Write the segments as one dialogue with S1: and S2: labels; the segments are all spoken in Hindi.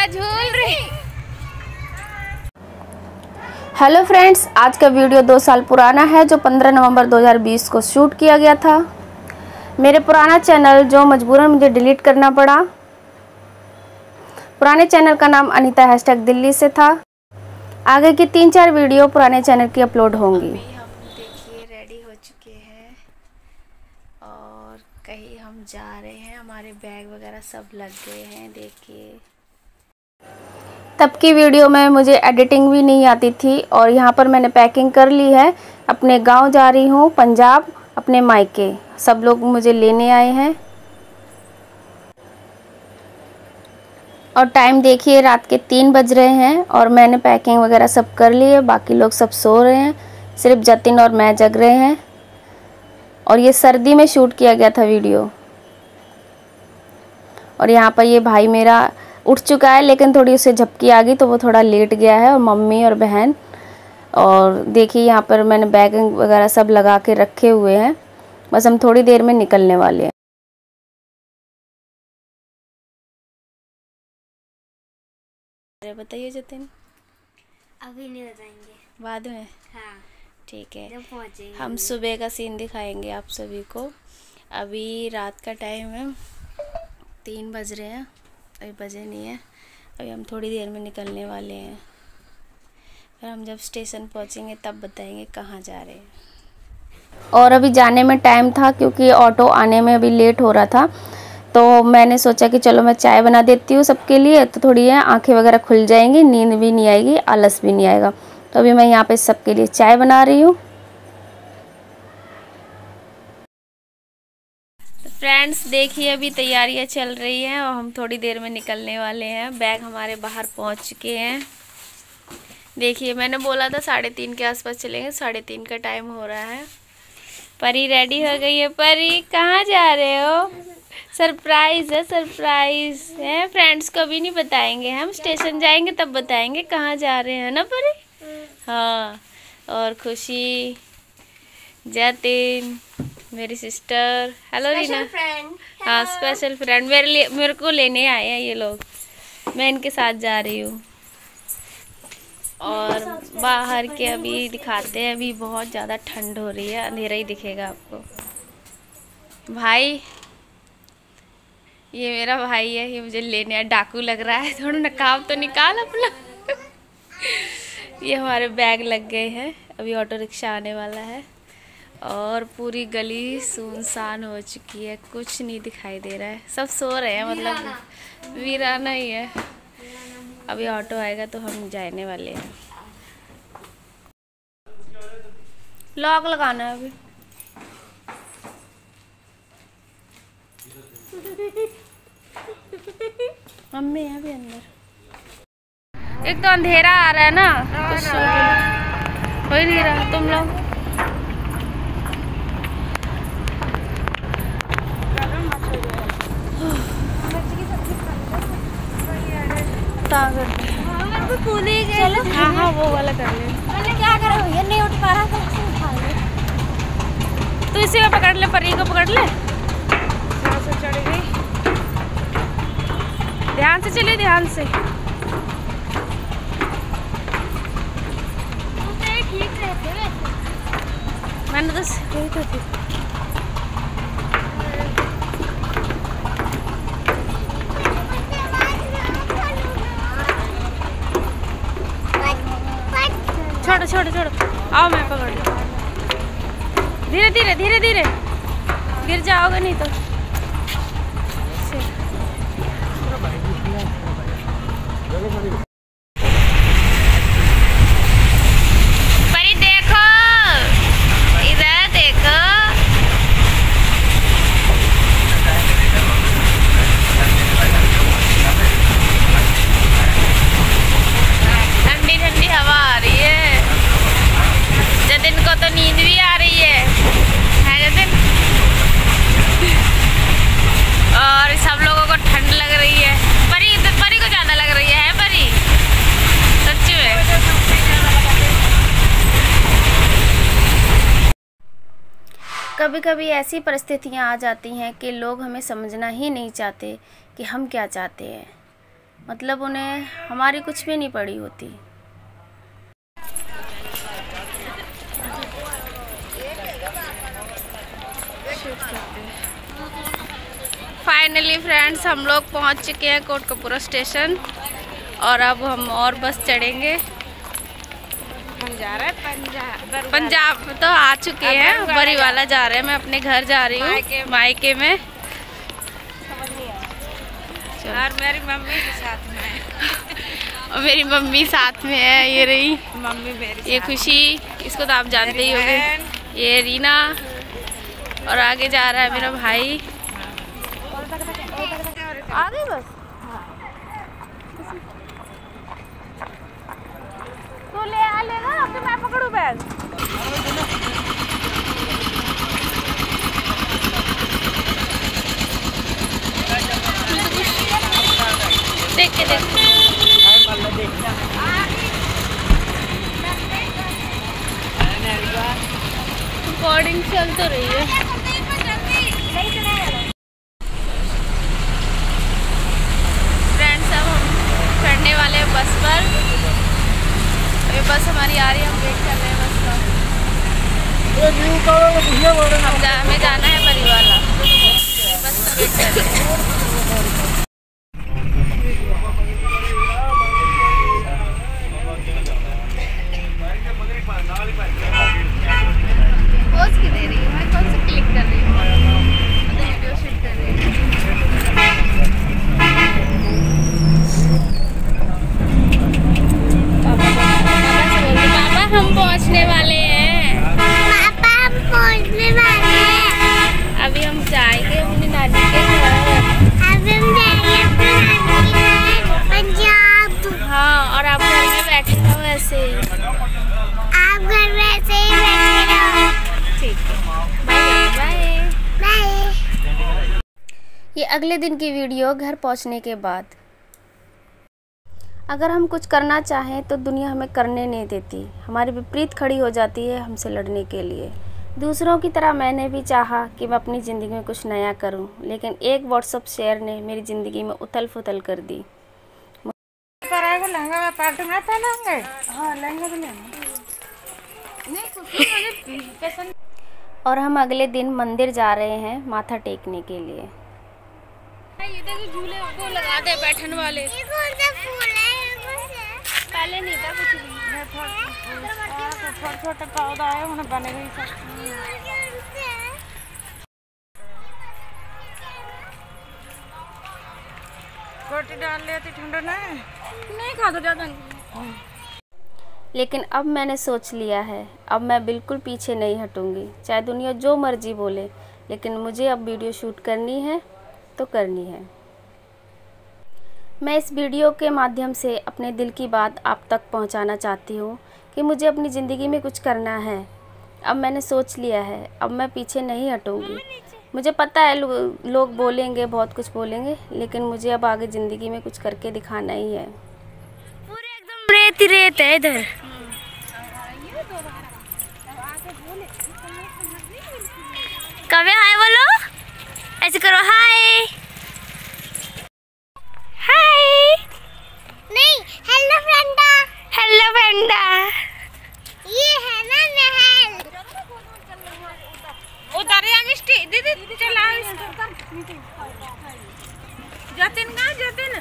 S1: झूल रही।
S2: हेलो फ्रेंड्स, आज का वीडियो 2 साल पुराना है जो 15 नवंबर 2020 को शूट किया गया था। मेरे पुराना चैनल जो मजबूरन मुझे डिलीट करना पड़ा। पुराने चैनल का नाम अनीता #दिल्ली से था। आगे की 3-4 वीडियो पुराने चैनल की अपलोड होंगी।
S1: अभी हम देखिए रेडी हो चुके हैं और कहीं हम जा रहे हैं। हमारे बैग वगैरह सब लग गए हैं। देखिए
S2: तब की वीडियो में मुझे एडिटिंग भी नहीं आती थी और यहाँ पर मैंने पैकिंग कर ली है। अपने गांव जा रही हूँ, पंजाब, अपने मायके। सब लोग मुझे लेने आए हैं और टाइम देखिए रात के 3 बज रहे हैं और मैंने पैकिंग वगैरह सब कर ली है। बाकी लोग सब सो रहे हैं, सिर्फ जतिन और मैं जग रहे हैं। और ये सर्दी में शूट किया गया था वीडियो। और यहाँ पर ये भाई मेरा उठ चुका है लेकिन थोड़ी उसे झपकी आ गई तो वो थोड़ा लेट गया है, और मम्मी और बहन। और देखिए यहाँ पर मैंने बैग वगैरह सब लगा के रखे हुए हैं। बस हम थोड़ी देर में निकलने वाले हैं।
S1: अरे बताइए जतिन।
S3: अभी नहीं बताएंगे,
S1: बाद में।
S3: हाँ
S1: ठीक है,
S3: जब पहुँचेंगे।
S1: हम सुबह का सीन दिखाएंगे आप सभी को। अभी रात का टाइम है, 3 बज रहे हैं, अभी बजे नहीं है। अभी हम थोड़ी देर में निकलने वाले हैं। फिर हम जब स्टेशन पहुंचेंगे तब बताएंगे कहाँ जा रहे हैं।
S2: और अभी जाने में टाइम था क्योंकि ऑटो आने में अभी लेट हो रहा था। तो मैंने सोचा कि चलो मैं चाय बना देती हूँ सबके लिए, तो थोड़ी है आंखें वगैरह खुल जाएंगी, नींद भी नहीं आएगी, आलस भी नहीं आएगा। तो अभी मैं यहाँ पे सबके लिए चाय बना रही हूँ।
S1: फ्रेंड्स देखिए अभी तैयारियां चल रही हैं और हम थोड़ी देर में निकलने वाले हैं। बैग हमारे बाहर पहुंच चुके हैं। देखिए मैंने बोला था 3:30 के आसपास चलेंगे, 3:30 का टाइम हो रहा है। परी रेडी हो गई है। परी कहाँ जा रहे हो? सरप्राइज है, सरप्राइज है। फ्रेंड्स को भी नहीं बताएंगे, हम स्टेशन जाएंगे तब बताएंगे कहाँ जा रहे हैं ना परी। हाँ, और खुशी, जतिन, मेरी सिस्टर, हेलो रीना। हाँ स्पेशल फ्रेंड मेरे को लेने आए हैं ये लोग। मैं इनके साथ जा रही हूँ। और बाहर के अभी दिखाते हैं। अभी बहुत ज़्यादा ठंड हो रही है, अंधेरा ही दिखेगा आपको। भाई ये मेरा भाई है, ये मुझे लेने आया। डाकू लग रहा है, थोड़ा नकाब तो निकाल अपना। ये हमारे बैग लग गए हैं। अभी ऑटो रिक्शा आने वाला है और पूरी गली सुनसान हो चुकी है, कुछ नहीं दिखाई दे रहा है। सब सो रहे हैं, मतलब वीराना ही है। अभी ऑटो आएगा तो हम जाने वाले हैं। लॉक लगाना है अभी। मम्मी है अभी अंदर। एक तो अंधेरा आ रहा है ना, कुछ हो ही नहीं रहा। तुम लोग हाँ हाँ वो वाला कर ले।
S3: क्या करो, ये नहीं उठ पा रहा तो उठा ले।
S1: तू इसी को पकड़ ले, परी को पकड़ ले। से चढ़ गई। ध्यान से चलिए, ध्यान से।
S3: ठीक रहते वैसे।
S1: मैंने तो यही तो थी। छोड़ो छोड़ो छोड़ो, आओ मैं पकड़ लूँ। धीरे धीरे धीरे धीरे, गिर जाओगे नहीं तो। परी देखो, इधर देखो। ठंडी ठंडी हवा आ रही है। जतिन को तो नींद भी आ रही है जतिन? और सब लोगों को ठंड लग रही है। परी को ज़्यादा लग रही है परी, सच में।
S2: कभी कभी ऐसी परिस्थितियाँ आ जाती हैं कि लोग हमें समझना ही नहीं चाहते कि हम क्या चाहते हैं। मतलब उन्हें हमारी कुछ भी नहीं पड़ी होती। फाइनली फ्रेंड्स हम लोग पहुंच चुके हैं कोटकपुरा स्टेशन और अब हम और बस चढ़ेंगे।
S1: हम जा रहे हैं
S2: पंजाब तो आ चुके हैं, बरीवाला जा रहे हैं। मैं अपने घर जा रही हूँ मायके में।
S1: और मेरी मम्मी के साथ में है।
S2: और मेरी मम्मी साथ में है, ये रही
S1: मम्मी मेरी,
S2: ये खुशी, इसको तो आप जानते ही होंगे। ये रीना और आगे जा रहा है मेरा भाई।
S1: आ गई बस। तू लेगा फिर मैं पकड़ू बैग।
S2: देख के देख रिकॉर्डिंग चल तो रही है। फ्रेंड्स अब हम चढ़ने वाले हैं बस पर। ये बस हमारी आ रही है, हम वेट कर रहे हैं बस का। हमें जाना है बरीवाला, बस का वेट कर रहे हैं। पहुंचने वाले हैं पापा, हम पहुंचने वाले हैं। अभी हम जाएंगे अपनी नानी के घर। अभी हम जाएंगे अपनी नानी के घर पंजाब। हाँ, और आप घर में बैठे रहो ऐसे ही। आप घर में ऐसे ही बैठे रहो। ठीक है, बाय बाय बाय। ये अगले दिन की वीडियो घर पहुंचने के बाद। अगर हम कुछ करना चाहें तो दुनिया हमें करने नहीं देती, हमारी विपरीत खड़ी हो जाती है हमसे लड़ने के लिए। दूसरों की तरह मैंने भी चाहा कि मैं अपनी ज़िंदगी में कुछ नया करूं, लेकिन एक व्हाट्सएप शेयर ने मेरी ज़िंदगी में उथल पुथल कर दी। और हम अगले दिन मंदिर जा रहे हैं माथा टेकने के लिए। ये देखो झूले को लगा दे बैठने वाले। ये कौन सा फूल है? पहले नहीं था कुछ भी।
S1: छोटे छोटे पौधा है, उन्हें बने हुई रोटी डाल लेती, ठंडा नहीं खा दो ज़्यादा।
S2: लेकिन अब मैंने सोच लिया है, अब मैं बिल्कुल पीछे नहीं हटूंगी, चाहे दुनिया जो मर्जी बोले, लेकिन मुझे अब वीडियो शूट करनी है तो करनी है। मैं इस वीडियो के माध्यम से अपने दिल की बात आप तक पहुंचाना चाहती हूं कि मुझे अपनी ज़िंदगी में कुछ करना है। अब मैंने सोच लिया है, अब मैं पीछे नहीं हटूंगी। मुझे पता है लोग बोलेंगे, बहुत कुछ बोलेंगे, लेकिन मुझे अब आगे ज़िंदगी में कुछ करके दिखाना ही है। पूरे एकदम रेत ही रेत है इधर। कवे हाय बोलो, ऐसे करो हाय हाय। नहीं, हेलो फ्रेंडा। हेलो फ्रेंडा। ये है ना नहर।
S1: उतारिया मिष्टी दीदी चला। जतिन का जतिन।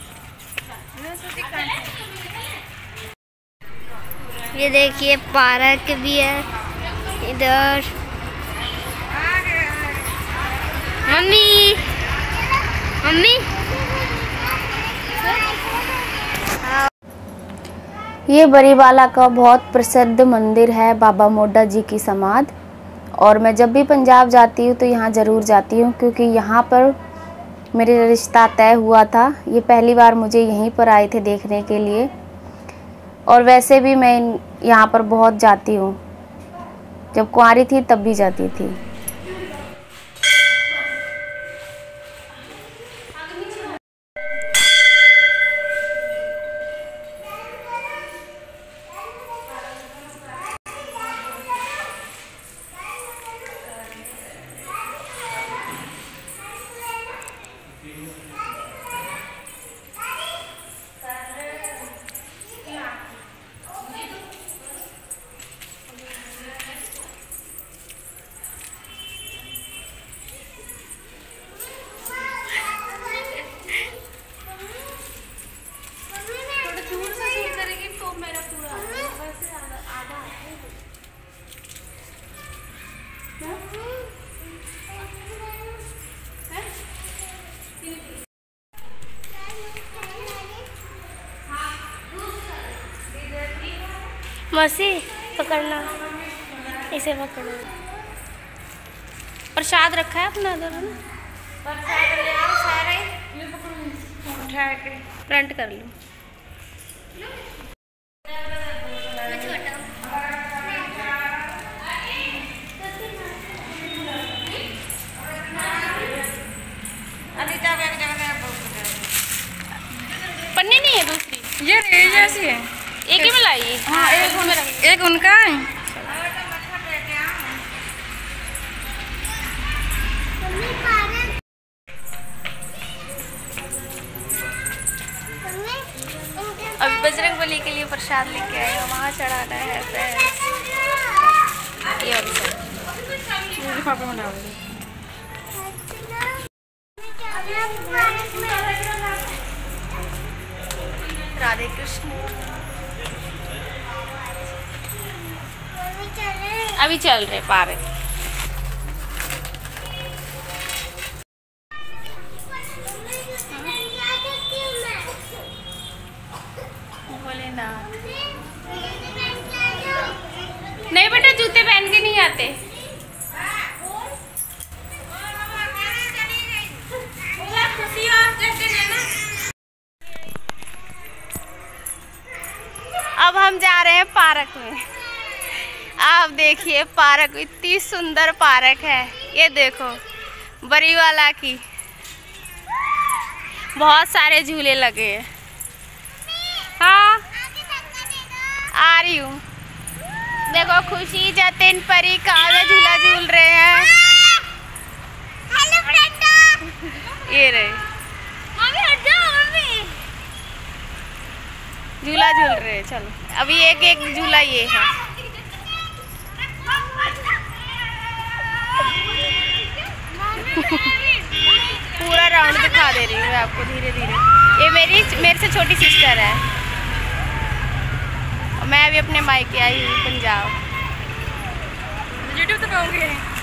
S2: ये देखिए पार्क भी है इधर। मम्मी मम्मी ये बरीवाला का बहुत प्रसिद्ध मंदिर है, बाबा मोड्डा जी की समाधि। और मैं जब भी पंजाब जाती हूँ तो यहाँ ज़रूर जाती हूँ, क्योंकि यहाँ पर मेरा रिश्ता तय हुआ था। ये पहली बार मुझे यहीं पर आए थे देखने के लिए, और वैसे भी मैं यहाँ पर बहुत जाती हूँ। जब कुंवारी थी तब भी जाती थी।
S1: मसी पकड़ना, इसे पकड़ो। प्रसाद रखा है अपना उधर ना, प्रसाद ले आओ सारे, उठा के फ्रंट कर लो। पन्नी नहीं है दूसरी,
S3: ये जैसी है,
S1: एक ही में लाइए।
S3: हाँ एक उनका है।
S1: अभी बजरंगबली के लिए प्रसाद लेके आए हैं, वहाँ चढ़ाना है। ये
S3: लिफाफे में डाल दो।
S1: राधे कृष्ण। अभी चल रहे पार्क। भोलेनाथ। नहीं बेटा, जूते पहन के नहीं आते। अब हम जा रहे हैं पार्क में। आप देखिए पार्क, इतनी सुंदर पार्क है। ये देखो बरीवाला की, बहुत सारे झूले लगे हैं। हाँ आ रही हूँ। देखो खुशी, जतिन, परी, काव्य झूला झूल रहे हैं। Hello friend. ये रहे मम्मी, हट जाओ मम्मी। झूला झूल रहे हैं। चलो अभी एक एक झूला ये है। पूरा राउंड दिखा दे रही हूँ आपको धीरे धीरे। ये मेरे से छोटी सिस्टर है। मैं अभी अपने मायके आई हूँ पंजाब।
S3: यूट्यूब तो पाऊंगी।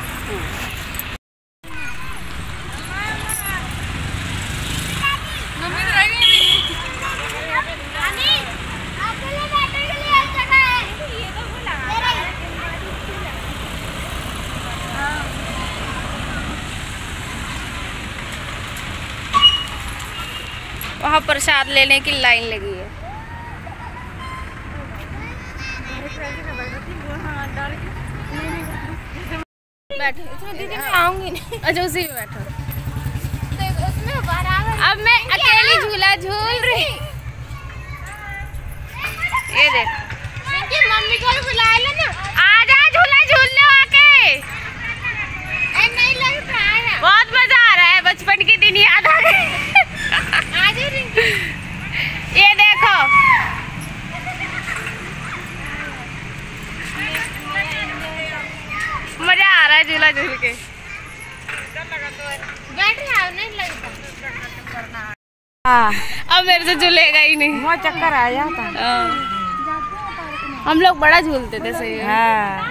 S1: वहाँ प्रसाद लेने की लाइन लगी है। बैठो, इसमें दीदी मैं आऊंगी नहीं। अच्छा उसी में बैठो। तो उसमें बराबर अब मैं अकेली झूला झूल रही। ये देख, मम्मी को बुला लो ना। आजा झूला झूल लो आके। नहीं लग रहा है, बहुत मजा आ रहा है। बचपन के दिन याद आ गए। ये देखो मजा आ रहा है झूला झूल के। बैठ रहा नहीं लगता। अब मेरे से झूलेगा ही नहीं,
S3: बहुत चक्कर आ जाता।
S1: हम लोग बड़ा झूलते थे सही।
S3: हाँ।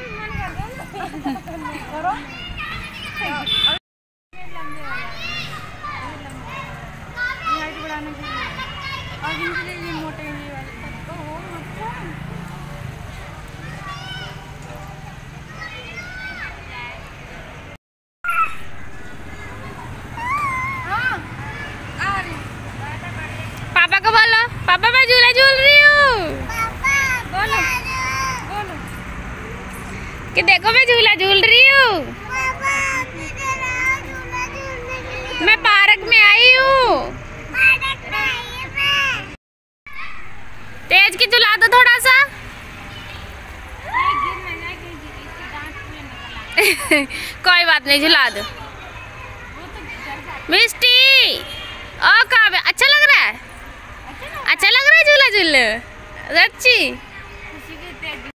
S1: पापा को बोलो, पापा मैं झूला झूल रही हूँ। बोलो बोलो कि देखो मैं झूला झूल रही हूँ। मैं पार्क में आई हूँ। तेज की झुला दो थोड़ा सा। कोई बात नहीं, झुला दो। मिस्टी ओ काव्य, अच्छा लग रहा है? अच्छा लग रहा है झूला झूलने? सच्ची?